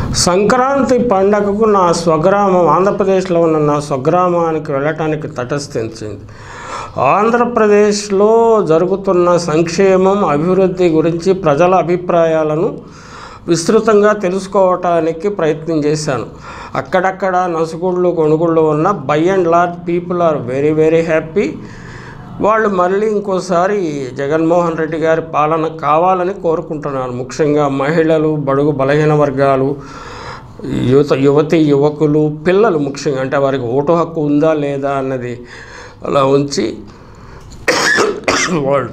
సంక్రాంతి పండగకు నా స్వగ్రామం ఆంధ్రప్రదేశ్లో ఉన్న నా స్వగ్రామానికి వెళ్ళటానికి తటస్థించింది. ఆంధ్రప్రదేశ్లో జరుగుతున్న సంక్షేమం, అభివృద్ధి గురించి ప్రజల అభిప్రాయాలను విస్తృతంగా తెలుసుకోవటానికి ప్రయత్నం చేశాను. అక్కడక్కడ నసుగుళ్ళు కొనుగుళ్ళు ఉన్న by and large people are very very happy. వాళ్ళు మళ్ళీ ఇంకోసారి జగన్మోహన్ రెడ్డి గారి పాలన కావాలని కోరుకుంటున్నాను. ముఖ్యంగా మహిళలు, బడుగు బలహీన వర్గాలు, యువతి యువకులు, పిల్లలు ముఖ్యంగా, అంటే వారికి ఓటు హక్కు ఉందా లేదా అన్నది అలా ఉంచి వాళ్ళు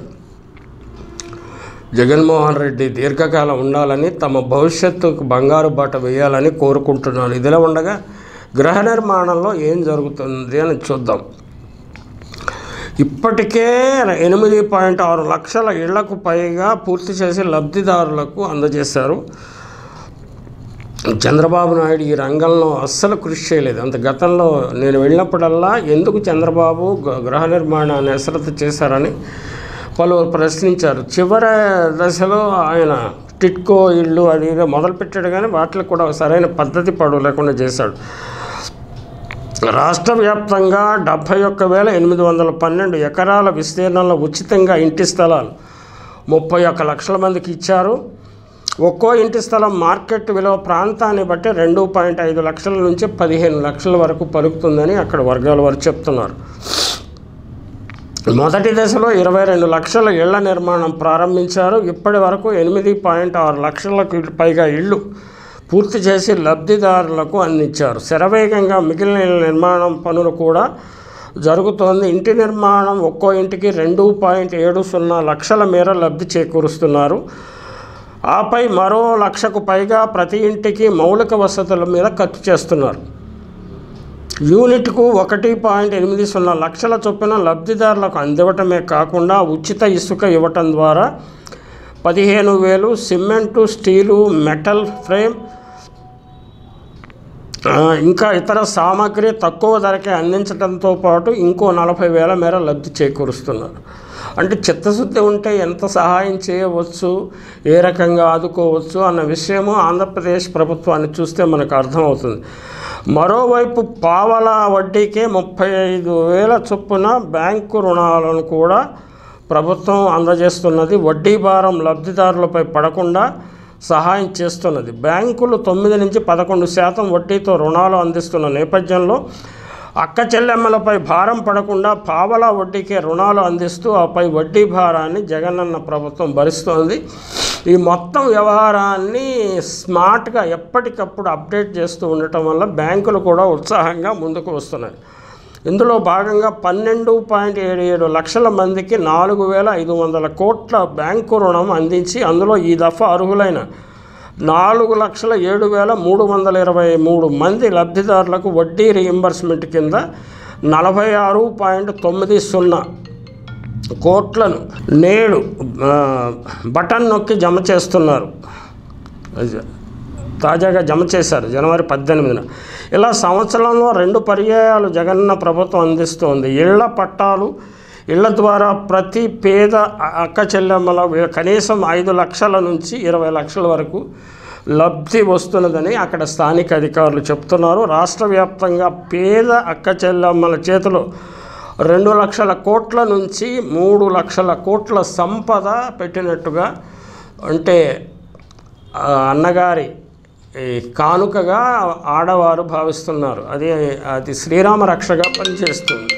జగన్మోహన్ రెడ్డి దీర్ఘకాలం ఉండాలని, తమ భవిష్యత్తుకు బంగారు బాట వేయాలని కోరుకుంటున్నాను. ఇదిలా ఉండగా గృహ నిర్మాణంలో ఏం జరుగుతుంది అని చూద్దాం. ఇప్పటికే 8.6 లక్షల ఇళ్లకు పైగా పూర్తి చేసి లబ్ధిదారులకు అందజేశారు. చంద్రబాబు నాయుడు ఈ రంగంలో అస్సలు కృషి చేయలేదు. అంత గతంలో నేను వెళ్ళినప్పుడల్లా ఎందుకు చంద్రబాబు గృహ నిర్మాణాన్ని అశ్రద్ధ చేశారని పలువురు ప్రశ్నించారు. చివరి దశలో ఆయన టిట్కో ఇళ్ళు అది మొదలుపెట్టాడు, కానీ వాటికి కూడా సరైన పద్ధతి లేకుండా చేశాడు. రాష్ట్ర వ్యాప్తంగా 71,812 ఎకరాల విస్తీర్ణంలో ఉచితంగా ఇంటి స్థలాలు 31 లక్షల మందికి ఇచ్చారు. ఒక్కో ఇంటి స్థలం మార్కెట్ విలువ ప్రాంతాన్ని బట్టి 2.5 లక్షల నుంచి 15 లక్షల వరకు పలుకుతుందని అక్కడ వర్గాల వారు చెప్తున్నారు. మొదటి దశలో 22 లక్షల ఇళ్ల నిర్మాణం ప్రారంభించారు. ఇప్పటి వరకు 8.6 లక్షలకు పైగా ఇళ్ళు పూర్తి చేసి లబ్ధిదారులకు అందించారు. శరవేగంగా మిగిలిన నిర్మాణం పనులు కూడా జరుగుతోంది. ఇంటి నిర్మాణం ఒక్కో ఇంటికి 2.70 లక్షల మేర లబ్ధి చేకూరుస్తున్నారు. ఆపై మరో 1 లక్షకు పైగా ప్రతి ఇంటికి మౌలిక వసతుల మీద ఖర్చు చేస్తున్నారు. యూనిట్కు 1.80 లక్షల చొప్పున లబ్ధిదారులకు అందివ్వటమే కాకుండా ఉచిత ఇసుక ఇవ్వటం ద్వారా 15,000 సిమెంటు, స్టీలు, మెటల్ ఫ్రేమ్ ఇంకా ఇతర సామాగ్రి తక్కువ ధరకే అందించడంతో పాటు ఇంకో 40,000 మేర లబ్ధి చేకూరుస్తున్నారు. అంటే చిత్తశుద్ధి ఉంటే ఎంత సహాయం చేయవచ్చు, ఏ రకంగా ఆదుకోవచ్చు అన్న విషయము ఆంధ్రప్రదేశ్ ప్రభుత్వాన్ని చూస్తే మనకు అర్థమవుతుంది. మరోవైపు పావలా వడ్డీకే 35,000 చొప్పున బ్యాంకు రుణాలను కూడా ప్రభుత్వం అందజేస్తున్నది. వడ్డీ భారం లబ్ధిదారులపై పడకుండా సహాయం చేస్తున్నది. బ్యాంకులు 9 నుంచి 11% వడ్డీతో రుణాలు అందిస్తున్న నేపథ్యంలో అక్క చెల్లెమ్మలపై భారం పడకుండా పావలా వడ్డీకే రుణాలు అందిస్తూ ఆపై వడ్డీ భారాన్ని జగనన్న ప్రభుత్వం భరిస్తోంది. ఈ మొత్తం వ్యవహారాన్ని స్మార్ట్గా ఎప్పటికప్పుడు అప్డేట్ చేస్తూ ఉండటం వల్ల బ్యాంకులు కూడా ఉత్సాహంగా ముందుకు వస్తున్నాయి. ఇందులో భాగంగా 12.77 లక్షల మందికి 4,500 కోట్ల బ్యాంకు రుణం అందించి అందులో ఈ దఫా అర్హులైన 4,07,323 మంది లబ్ధిదారులకు వడ్డీ రీయింబర్స్మెంట్ కింద 46.90 కోట్లను నేడు బటన్ నొక్కి జమ చేస్తున్నారు. తాజాగా జమ చేశారు జనవరి 18న. ఇలా సంవత్సరంలో 2 పర్యాయాలు జగనన్న ప్రభుత్వం అందిస్తోంది. ఇళ్ల పట్టాలు, ఇళ్ల ద్వారా ప్రతి పేద అక్క చెల్లెమ్మల కనీసం 5 లక్షల నుంచి 20 లక్షల వరకు లబ్ధి వస్తున్నదని అక్కడ స్థానిక అధికారులు చెప్తున్నారు. రాష్ట్ర వ్యాప్తంగా పేద అక్క చెల్లెమ్మల చేతిలో 2 లక్షల కోట్ల నుంచి 3 లక్షల కోట్ల సంపద పెట్టినట్టుగా, అంటే అన్నగారి కానుకగా ఆడవారు భావిస్తున్నారు. అది శ్రీరామ రక్షగా పనిచేస్తుంది.